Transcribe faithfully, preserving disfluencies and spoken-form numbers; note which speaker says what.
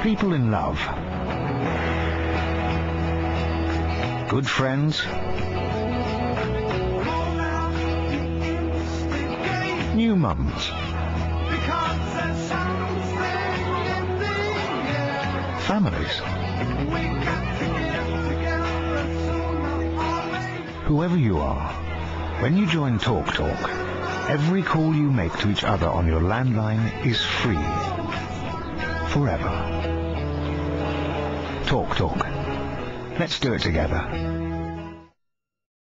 Speaker 1: People in love. Good friends. New mums. Families. Whoever you are, when you join Talk Talk, every call you make to each other on your landline is free. Forever. Talk Talk. Let's do it together.